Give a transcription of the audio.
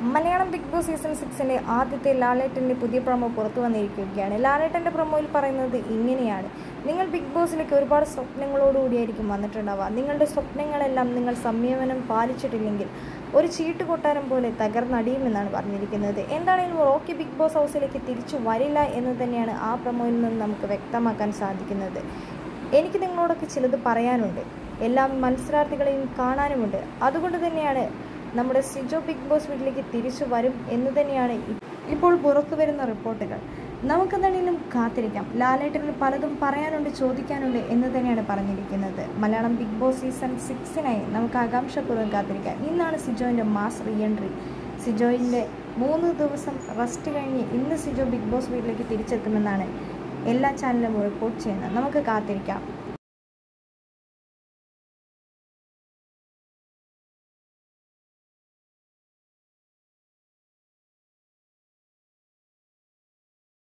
Malayalam big boss season 6 ആദ്യത്തെ ലാലേട്ടൻ്റെ പുതിയ പ്രൊമോ പുറത്തു വന്നിരിക്കുകയാണ്. ലാലേട്ടൻ്റെ പ്രൊമോയിൽ പറയുന്നത് ഇങ്ങനെയാണ്: നിങ്ങൾ ബിഗ് ബോസിലേക്ക് ഒരുപാട് സ്വപ്നങ്ങളോടുകൂടിയായിരിക്കും വന്നിട്ടുണ്ടാവുക. നിങ്ങളുടെ സ്വപ്നങ്ങളെല്ലാം നിങ്ങൾ സംയമനം പാലിച്ചിട്ടില്ലെങ്കിൽ ഒരു ചീട്ട് കൊട്ടാരം പോലെ തകർന്നടിയുമെന്നാണ് പറഞ്ഞിരിക്കുന്നത്. എന്താണെങ്കിലും റോക്കി ബിഗ് ബോസ് ഹൗസിലേക്ക് തിരിച്ചു വരില്ല എന്ന് തന്നെയാണ് ആ പ്രൊമോയിൽ നിന്ന് നമുക്ക് വ്യക്തമാക്കാൻ സാധിക്കുന്നത്. എനിക്ക് നിങ്ങളോടൊക്കെ ചിലത് പറയാനുണ്ട്. എല്ലാ മത്സരാർത്ഥികളെയും കാണാനുമുണ്ട്. അതുകൊണ്ട് തന്നെയാണ് നമ്മുടെ സിജോ ബിഗ് ബോസ് വീട്ടിലേക്ക് തിരിച്ചു വരും എന്ന് തന്നെയാണ് ഇപ്പോൾ പുറത്തു വരുന്ന റിപ്പോർട്ടുകൾ. നമുക്കെന്താണെങ്കിലും കാത്തിരിക്കാം. ലാലേട്ടന് പലതും പറയാനുണ്ട്, ചോദിക്കാനുണ്ട് എന്ന് തന്നെയാണ് പറഞ്ഞിരിക്കുന്നത്. മലയാളം ബിഗ് ബോസ് സീസൺ 6 നമുക്ക് ആകാംക്ഷപൂർവ്വം കാത്തിരിക്കാം. ഇന്നാണ് സിജോൻ്റെ മാസ് റീ എൻട്രി. സിജോയിൻ്റെ 3 ദിവസം റെസ്റ്റ് കഴിഞ്ഞ് ഇന്ന് സിജോ ബിഗ് ബോസ് വീട്ടിലേക്ക് തിരിച്ചെത്തുമെന്നാണ് എല്ലാ ചാനലും റിപ്പോർട്ട് ചെയ്യുന്നത്. നമുക്ക് കാത്തിരിക്കാം.